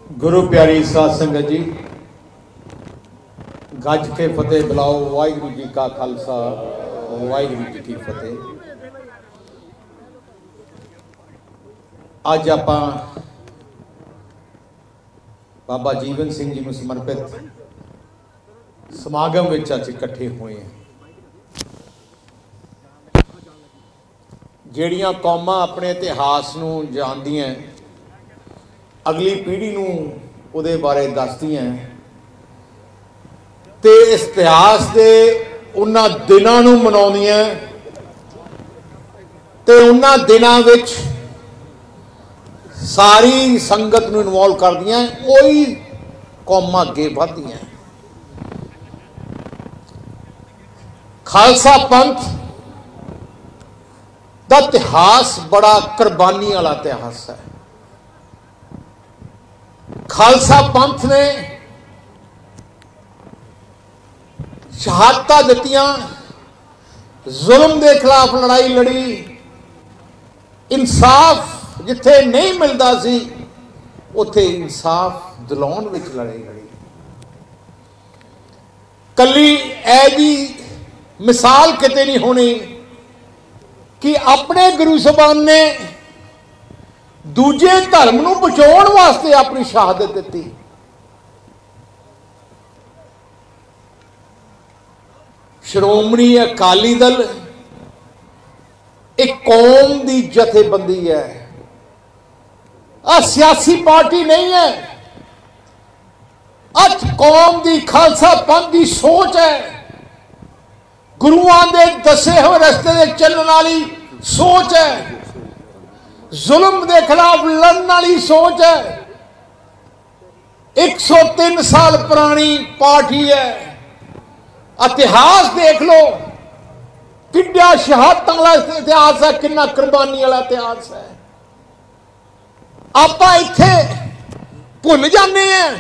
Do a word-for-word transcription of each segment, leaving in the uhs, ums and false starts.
गुरु प्यारी साध संगत जी, गज के फतेह बुलाओ। वाहिगुरू जी का खालसा, वाहिगुरू जी की फतेह। अज आप बाबा जीवन सिंह जी को समर्पित समागम में अच इकट्ठे हुए हैं। ਜਿਹੜੀਆਂ कौमां अपने इतिहास ਨੂੰ ਜਾਣਦੀਆਂ, अगली पीढ़ी ਨੂੰ ਉਹਦੇ ਬਾਰੇ ਦੱਸਦੀਆਂ ਤੇ ਇਸ ਇਤਿਹਾਸ ਦੇ ਉਹਨਾਂ ਦਿਨਾਂ ਨੂੰ ਮਨਾਉਂਦੀਆਂ ਤੇ ਉਹਨਾਂ ਦਿਨਾਂ ਵਿੱਚ ਸਾਰੀ ਸੰਗਤ ਨੂੰ ਇਨਵੋਲਵ ਕਰਦੀਆਂ। ਉਹੀ ਕੌਮਾਂ ਅੱਗੇ ਵਧਦੀਆਂ। ਖਾਲਸਾ पंथ ਦਾ इतिहास बड़ा कुर्बानी वाला इतिहास है। खालसा पंथ ने शहादतां दित्तियां, जुल्म के खिलाफ लड़ाई लड़ी, इंसाफ जिथे नहीं मिलता सी उत्थे इंसाफ दिलाउण विच लड़ाई लड़ी। कली ऐ जी मिसाल किते नहीं होनी कि अपने गुरु साहब ने दूजे धर्म नूं बचाउण वास्ते अपनी शहादत दी। श्रोमणी अकाली दल एक कौम की जथेबंदी है, आ सियासी पार्टी नहीं है। अज कौम की खालसा पंथ की सोच है, गुरुआं दे दसे हुए रस्ते दे चलण वाली सोच है, जुल्म के खिलाफ लड़न वाली सोच है। एक सौ तीन साल पुरानी पार्टी है। इतिहास देख लो, किड्डा शहादतां वाला इतिहास है, कितना कुर्बानी वाला इतिहास है। आप इत्थे भुल जाने हैं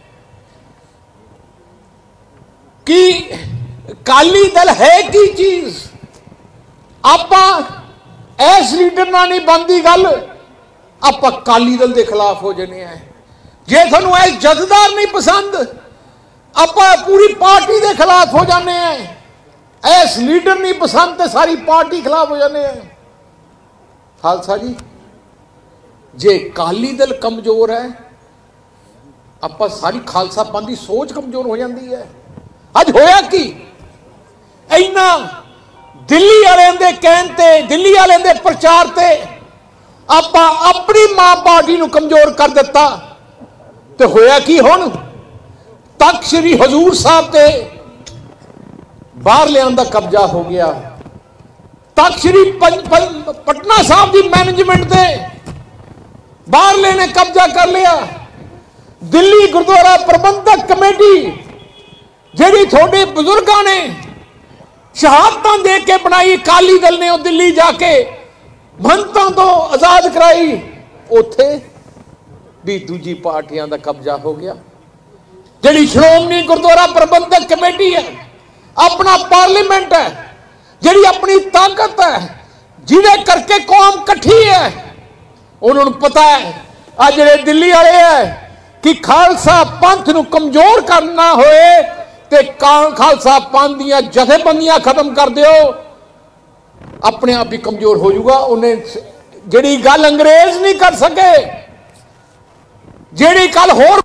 कि अकाली दल है की चीज। आप इस लीडर नाल नहीं बनती गल, आप अकाली दल के खिलाफ हो जाने हैं। जे थानू इस जथेदार नहीं पसंद, आप पूरी पार्टी के खिलाफ हो जाने हैं। इस लीडर नहीं पसंद तो सारी पार्टी खिलाफ हो जाने हैं। खालसा जी, जे अकाली दल कमजोर है, आप सारी खालसा पंथ की सोच कमजोर हो जाती है। अज होया की इन्ना दिल्ली वाले दे कहण ते, दिल्ली वाले दे प्रचार ते आप अपनी मां पार्टी नूं कमजोर कर दिता। तो होया की हुण तख्त श्री हजूर साहब ते बाहरलियां दा कब्जा हो गया। तख्त श्री पटना साहब की मैनेजमेंट ते बाहरले ने कब्जा कर लिया। दिल्ली गुरुद्वारा प्रबंधक कमेटी जिहड़ी थोड़े बुजुर्गां ने शहादतां दे के बनाई, अकाली दल ने दिल्ली जाके महंतां तो आजाद कराई, उत्थे भी दूजी पार्टियां का कब्जा हो गया। जिहड़ी श्रोमणी गुरुद्वारा प्रबंधक कमेटी है, अपना पार्लीमेंट है, जिहड़ी अपनी ताकत है, जिहदे करके कौम इकट्ठी है, उन्होंने पता है आ जिहड़े दिल्ली वाले है कि खालसा पंथ नूं कमजोर करना होए ते खालसा पंथ दियां जथेबंदियां खत्म कर दिओ, अपने आप ही कमजोर हो जाऊगा। उन्हें जिहड़ी गल अंग्रेज नहीं कर सके, जिहड़ी गल होर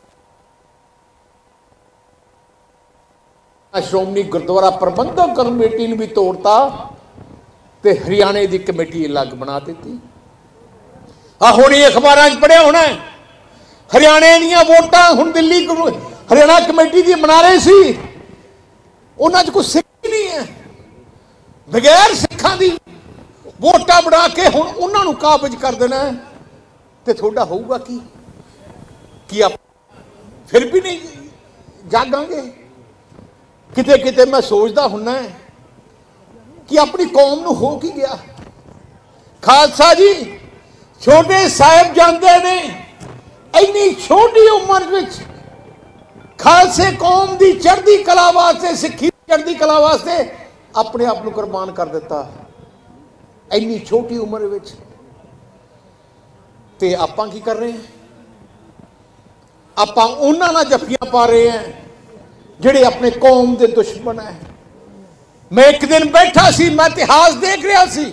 श्रोमणी गुरुद्वारा प्रबंधक कमेटी ने भी तोड़ता ते हरियाणे की कमेटी अलग बना दी। आ हुण अखबारां च पढ़िया होना, हरियाणे दीयां वोटां हुण दिल्ली हरियाणा कमेटी की बना रहे सी, उन्हां च कोई सिख नहीं है। बगैर सिखां दी वोटां बना के हुण उन्हां नूं काबज कर देना ते थोड़ा होऊगा की कि आप फिर भी नहीं जागांगे। किते किते मैं सोचता हुन्ना है कि अपनी कौम नूं हो की गया। खालसा जी, छोटे साहिबजादे ने इन्नी छोटी उम्र विच खालसे कौम की चढ़ती कला वास्ते, सिक्खी चढ़ती कला वास्ते अपने आप को कुर्बान कर दिता। इन्नी छोटी उम्र विच ते आपां की कर रहे हैं? ਆਪਾਂ ਉਹਨਾਂ ਨਾਲ ਜੱਫੀਆਂ ਪਾ ਰਹੇ हैं ਜਿਹੜੇ अपने कौम के दुश्मन है। मैं एक दिन बैठा सी, मैं इतिहास देख रहा सी,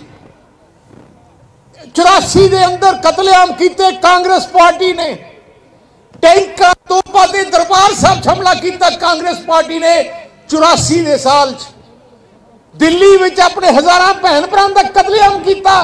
चौरासी के अंदर कतलेआम किए कांग्रेस पार्टी ने, टैंकर तोपा ते दरबार साहब हमला किया कांग्रेस पार्टी ने चौरासी के साल दिल्ली में अपने हजारों भैन भरावां का कतलेआम किया।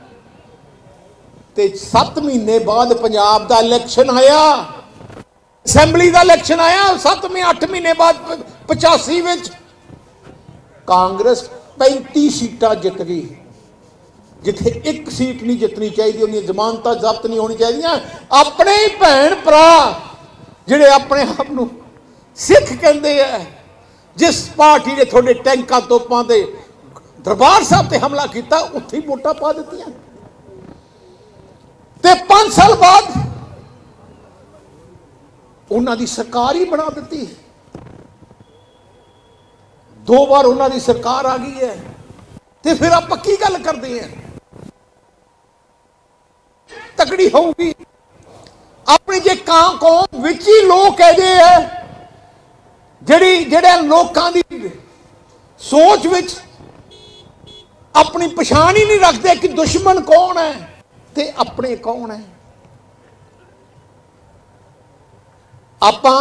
ते सत्त महीने बाद पंजाब का इलैक्शन आया, असैंबली का इलैक्शन आया, सत्त महीने अठ महीने बाद पचासी में कांग्रेस पैंती सीटां जित गई, जिथे एक सीट नहीं जितनी चाहिए, उन्हें जमानत जब्त नहीं होनी चाहिए। अपने ही भैन भरा जिहड़े अपने आप नूं सिख कहते हैं, जिस पार्टी ने थोड़े टैंका तोपां दे दरबार साहब ते हमला किया, उत्थे ही वोटां पा दित्तियां। ते पांच साल बाद उन्हां दी सरकार ही बना दी, दो बार उन्हां दी सरकार आ गई है। ते फिर आप की गल करते हैं, तकड़ी होगी अपनी जे कां कौम विच ही लोग कहते हैं, जिहड़ी जिहड़े लोकां दी सोच विच अपनी पछाण ही नहीं रखते कि दुश्मन कौन है ते अपने कौन है। आपां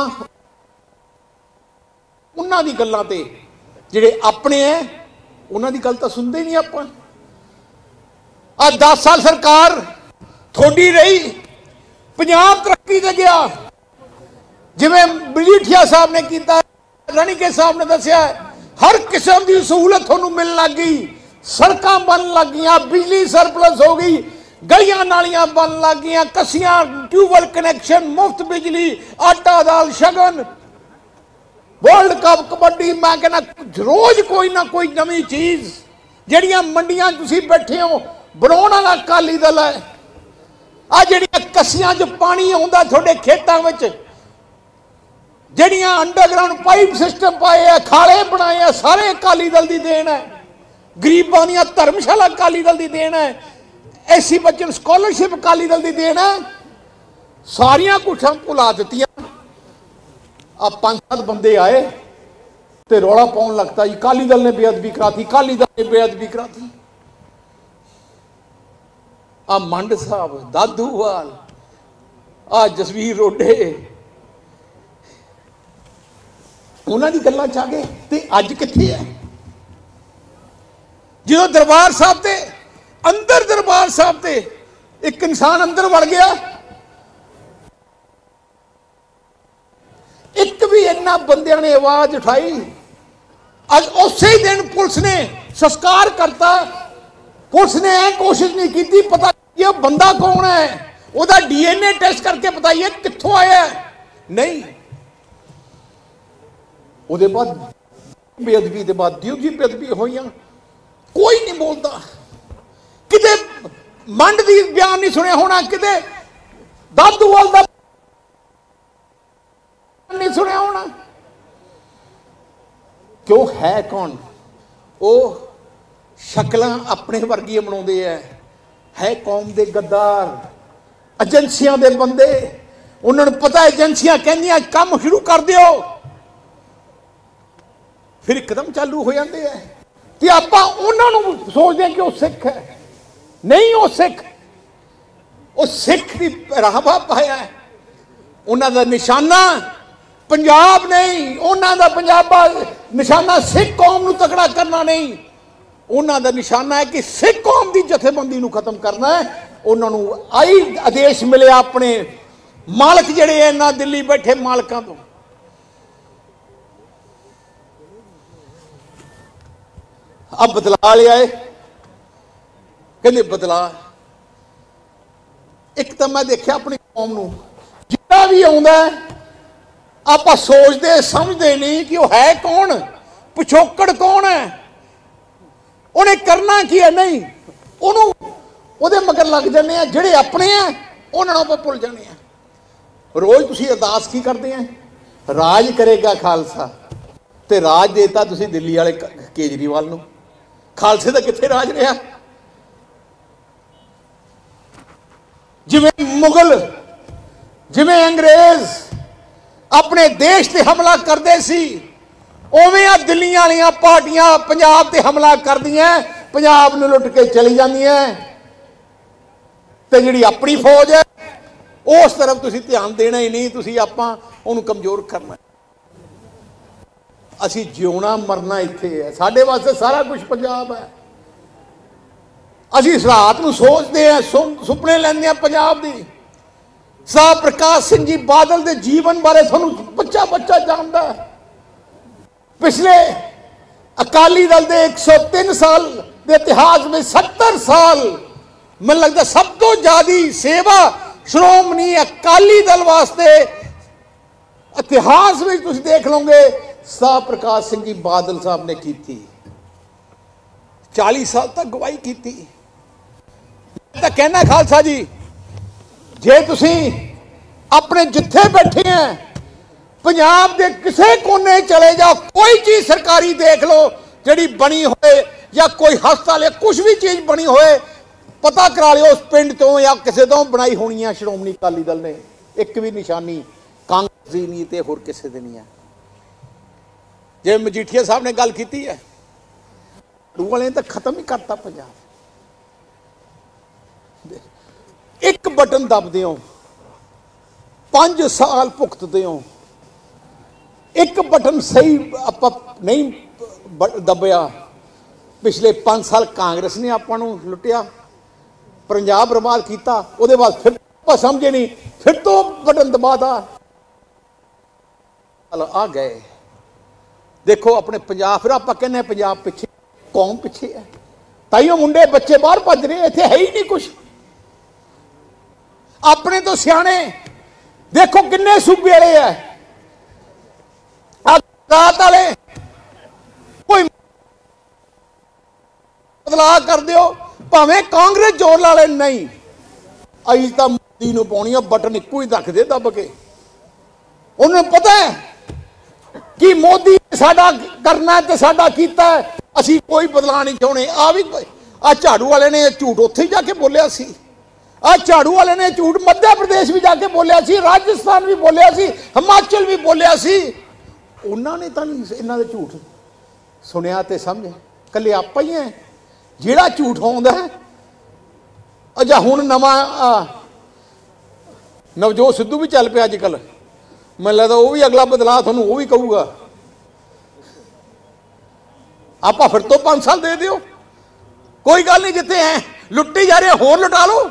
उन्हां दी गल्लां ते जिहड़े अपने हैं उन्हां दी गल तां सुनदे नहीं। आपां आ दस साल सरकार थोड़ी रही, पंजाब तरक्की ते गया, जिवें मजीठिया साहब ने किया, रणीके साहब ने दसिया, हर किस्म की सहूलत तुहानूं मिलण लग गई, सड़कां बन लग गईयां, बिजली सरप्लस हो गई, गलियां नालियां बन लग गई, कसियां, ट्यूबवैल कनैक्शन, मुफ्त बिजली, आटा दाल शगन, वर्ल्ड कप कबड्डी। मैं कहना रोज कोई ना कोई नवी चीज, जिहड़ियां मंडियां तुसीं बैठे हो बनाउण वाला अकाली दल है। आ जिहड़ियां कसियां च पानी आउंदा तुहाडे खेतां विच, जिहड़ियां अंडरग्राउंड पाइप सिस्टम पाए है, खाले बनाए है, सारे अकाली दल की देन है। गरीबां दीयां धर्मशाला अकाली दल की देन है, ऐसी बच्चन स्कॉलरशिप अकाली दल की देन है। सारियां कुछ हम भुला दित्तियां। आ पांच सत्त बंदे आए ते रौला पाउण लगता, जी अकाली दल ने बेअदबी कराती, अकाली दल ने बेअदबी कराती। आ मंड साहब, दादूवाल, आ जसवीर रोडे, उन्हां दी गल्लां च आ गए ते अज कित्थे है? जो दरबार साहब ते अंदर दरबार साहब ते एक इंसान अंदर वड़ गया, एक भी इन्ना बंदियां ने आवाज उठाई, अज उसे ही दिन पुलिस ने संस्कार करता। पुलिस ने यह कोशिश नहीं की पता ये बंदा कौन है, उसका डीएनए टेस्ट करके बताइए कित्थों आया है। नहीं, उसके बाद बेअदबी के बाद दूजी बेअदबी हुई, कोई नहीं बोलता। किते मंड दी बयान नहीं सुनिया होना, किते दादूवाल दा नहीं सुनिया होना। क्यों है कौन? वो शक्लां अपने वर्गी बनाउंदे है, है कौम दे गद्दार, एजेंसियां दे बंदे। उन्होंने पता एजेंसियां कहंदियां काम शुरू कर दिओ, फिर एकदम चालू हो जाते हैं। कि आपां उन्हां नूं सोचदे हैं कि वो सिख है। नहीं, वो सिख वो सिख की राहबा पाया है। उन्हां दा निशाना पंजाब नहीं, उन्हां दा पंजाबा निशाना सिख कौम नूं तगड़ा करना नहीं, उन्हां दा निशाना है कि सिख कौम की जथेबंदी नूं खत्म करना है। उन्हां नूं आई आदेश मिले अपने मालक जिहड़े इन्हां दिल्ली बैठे मालकां तों। अब बदला ले आए, कहते बदला। एक तो मैं देखा अपनी कौम नूं जितना भी आउंदा आप सोचते समझते नहीं कि वह है कौन, पिछोकड़ कौन है, उन्हें करना की है। नहीं, उन्होंने मगर लग जाने हैं, जिहड़े अपने हैं उन्होंने आप भुल जाने हैं। रोज तुसीं अरदास की करते हैं, राज करेगा खालसा, ते राज देता तुसीं दिल्ली वाले केजरीवाल नूं। खालसे का कित्थे राज रहा? जिवें मुगल, जिवें अंग्रेज अपने देश ते हमला करते सी, उवें आ दिल्ली वालियां पार्टियां पंजाब ते हमला कर दियां, पंजाब नूं लुट के चली जांदियां, ते जिहड़ी अपनी फौज है उस तरफ तुसीं ध्यान देना ही नहीं, तुसीं आपां उहनूं कमजोर करना। असी जिउना मरना इत्थे है, साडे वास्ते सारा कुछ पंजाब है। असी इस रात नूं सोचते हैं, सुपने लैंदे हैं पंजाब दी। शाह प्रकाश सिंह जी बादल के जीवन बारे तुहानूं बच्चा बच्चा जानता है। पिछले अकाली दल के एक सौ तीन साल के इतिहास में सत्तर साल मैं लगता सब तो ज्यादा सेवा श्रोमणी अकाली दल वास्ते इतिहास में तुम देख लोगे शाह प्रकाश सिंह जी बादल साहब ने की थी। चालीस साल तक गवाही की थी। मैं तो कहना खालसा जी, जे तुसी अपने जिथे बैठे हैं पंजाब के किसी कोने चले जाओ, कोई चीज सरकारी देख लो जी बनी होए या कोई हस्पताल या कुछ भी चीज बनी होए, पता करा लियो उस पिंड तो या किसी तो बनाई होनी है श्रोमणी अकाली दल ने। एक भी निशानी कांग्रेस की नहीं तो होर किसी की नहीं है। जे मजीठिया साहब ने गल की है, वाले तो खत्म ही करता पंजाब। एक बटन दबदे हो, पांच साल भुगतते हो, एक बटन सही आप नहीं दबिया। पिछले पांच साल कांग्रेस ने आपां नूं लुटिया, पंजाब बर्बाद किया, उसदे बाद फिर आप समझे नहीं, फिर तो बटन दबाता आ गए। देखो अपने पंजाब, फिर आप कहने पंजाब पिछे, कौम पिछे है, ताइयों मुंडे बच्चे बाहर भज रहे, इत्थे है ही नहीं कुछ। अपने तो सियाने देखो किन्ने सूबे वाले है, रात वाले कोई बदलाव कर दियो, भावें कांग्रेस जोर लाले नहीं, अई तो मोदी नूं पाउणी आ, बटन इक्को ही रख दे दब के। उन्हें पता है कि मोदी ने साडा करना है ते साडा कीता है, असी कोई बदलाव नहीं चाहते। आ भी आ झाड़ू वाले ने झूठ उत्थे ही जाके बोलिया सी, आ झाड़ू वाले ने झूठ मध्य प्रदेश भी जाके बोलिया सी, राजस्थान भी बोलिया सी, हिमाचल भी बोलिया सी। उन्होंने तो नहीं इन्हों के झूठ सुनिया ते समझे, कल आप ही है जिहड़ा झूठ आउंदा है। अच्छा हुण नवा नवजोत सिद्धू भी चल पिया अजकल, मैं लगता वो भी अगला बदलाव थानू वो भी कहूगा, आप फिर तो पांच साल दे दियो, कोई गल नहीं, जिते हैं लुट्टी जा रहे होर लुटा लो।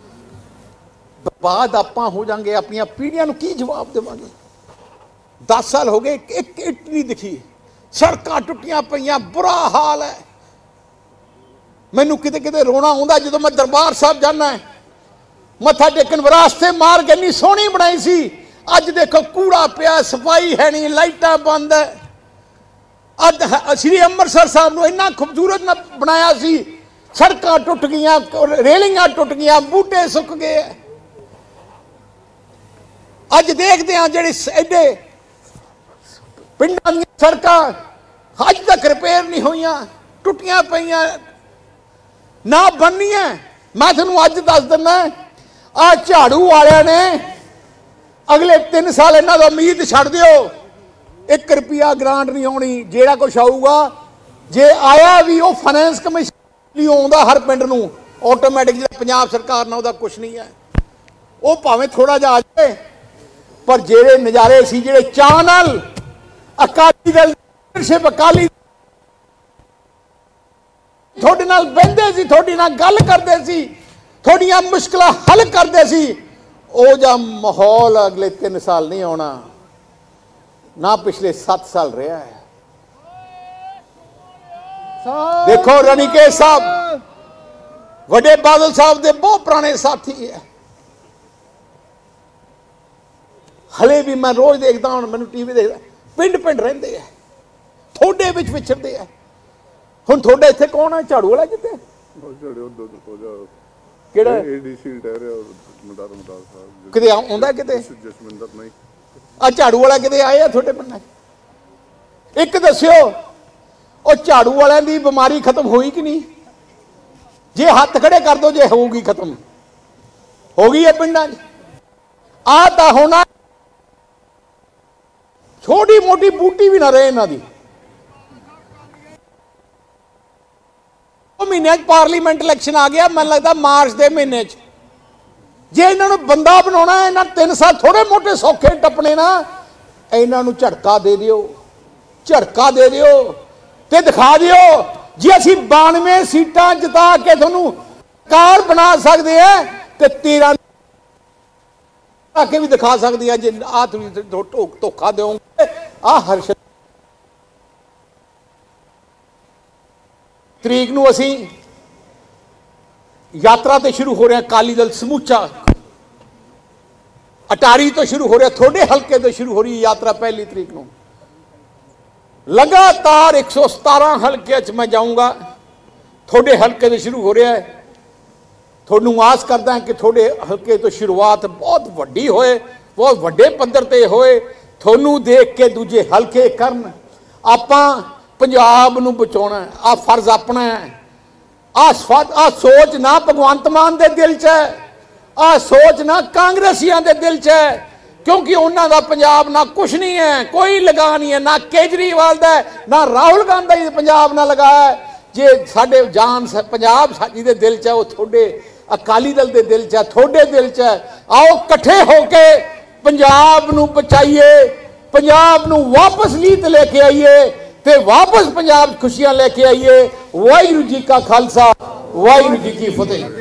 बाद आप हो जाएंगे, अपन पीढ़ियां नूं की जवाब देवांगे। दस साल हो गए, एक इट नहीं दिखी, सड़कां टुटियां पईयां, बुरा हाल है। मैनू किते किते रोना आउंदा जदों मैं दरबार साहब जाना है, मत्था टेकन वास्ते मार के इन्नी सोहनी बनाई सी, अज देखो कूड़ा पिया, सफाई है नहीं, लाइटां बंद है। अज श्री अमृतसर साहब नूं इन्ना खूबसूरत ना बनाया सी, सड़कां टुट गईयां, रेलिंगां टुट गईयां, बूटे सुक गए। अज देखते हैं जिहड़े एडे पिंडां दी सड़कां अज तक रिपेयर नहीं होईयां, टुटियां पईयां ना बननियां। मैं तुहानूं अज दस दिना, आ झाड़ू वालियां ने अगले तीन साल इन्हां दा उम्मीद छड्ड दिओ, एक रुपया ग्रांट नहीं आउणी। जिहड़ा कुछ आऊगा जे आया भी वो फाइनेंस कमिशन नहीं आउंदा हर पिंड नूं ऑटोमैटिक, पंजाब सरकार नाल उहदा कुछ नहीं है। वो भावें थोड़ा जिहा आ जाए, पर जेड़े नज़ारे सी, जेड़े चाह नाल अकाली दल लीडरशिप अकाली थोड़े नाल बहिंदे सी, थोड़ी नाल गल करदे सी, थोड़ियां मुश्किलां हल करदे सी, ओ जा माहौल अगले तीन साल नहीं आना, ना पिछले सत्त साल रहा है। देखो रणिकेश साहब वड्डे बादल साहब दे बहुत पुराने साथी है, हले भी मैं रोज देखता हूं, मैं टीवी देखता, पिंड पिंड रहिंदे है, थोड़े विच विचरदे है। हुण थोड़े इत्थे कौन है? झाड़ू वाला किते किहड़ा एडीसी रिटायर है, मदार मदार साहब किते आउंदा किते जसमिंदर नहीं, आ झाड़ू वाला किते आए थोड़े पिंड? एक दस्सियो ओ झाड़ू वालियां दी बीमारी खत्म होई कि नहीं? जे हाथ खड़े कर दो, जे होगी खत्म हो गई है पिंडां च। आ तां होना छोटी मोटी बूटी भी ना रहे इन्हां दी। दो महीने पार्लीमेंट इलैक्शन आ गया, मैं लगता मार्च के महीने जे इन्होंने बंदा बनाना है, इन्होंने तीन साल थोड़े मोटे सौखे टपने ना, इन्हों झटका दे दियो, झटका दे दियो ते दिखा दियो जी असी बानवे सीटां जिता के थोनू कार बना सकते हैं, तो तेरह के भी दिखा सकती है जे आ धोखा दोगे। आ हर तरीक नूं असी यात्रा तो शुरू हो रहा अकाली दल समूचा, अटारी तो शुरू हो रहा, थोड़े हल्के तो शुरू हो रही यात्रा पहली तरीक नूं। लगातार एक सौ सतारह हल्के च मैं जाऊंगा, थोड़े हल्के तो शुरू हो रहा है। थोनू आस करदा कि थोड़े हल्के तो शुरुआत बहुत वड्डी होए, बहुत वड्डे पद्धर ते होए, थोनू देख के दूजे हल्के करन। आपां पंजाब नूं बचाउणा, आ फर्ज अपना है। आ आ सोच ना भगवंत मान दे दिल च है, आ सोच ना कांग्रेसियां दे दिल च है, क्योंकि उन्हां दा पंजाब ना कुछ नहीं है, कोई लगा नहीं है, ना केजरीवाल दा ना राहुल गांधी दा पंजाब ना लगा है। जे साडे जान पंजाब साडी दे दिल च है, वो थोड़े अकाली दल दे दिल च है, थोड़े दिल च है। आओ कट्ठे होके पंजाब नूं बचाइए, पंजाब नूं वापस लीत लेके आइए ते वापस पंजाब खुशियां लेके आइए। वाहिगुरू जी का खालसा, वाहिगुरू जी की फतेह।